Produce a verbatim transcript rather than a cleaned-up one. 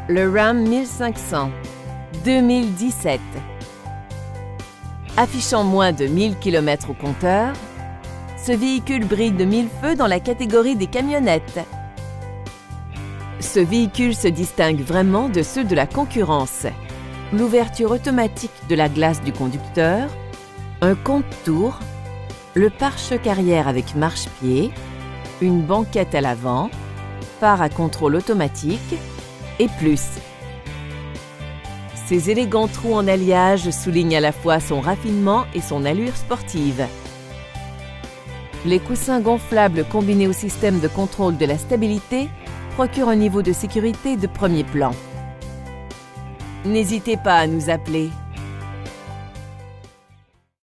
le Ram mille cinq cents deux mille dix-sept. Affichant moins de mille kilomètres au compteur, ce véhicule brille de mille feux dans la catégorie des camionnettes. Ce véhicule se distingue vraiment de ceux de la concurrence. L'ouverture automatique de la glace du conducteur, un compte-tours, le pare-choc arrière avec marche-pied, une banquette à l'avant, phare à contrôle automatique et plus. Ces élégants trous en alliage soulignent à la fois son raffinement et son allure sportive. Les coussins gonflables combinés au système de contrôle de la stabilité procurent un niveau de sécurité de premier plan. N'hésitez pas à nous appeler.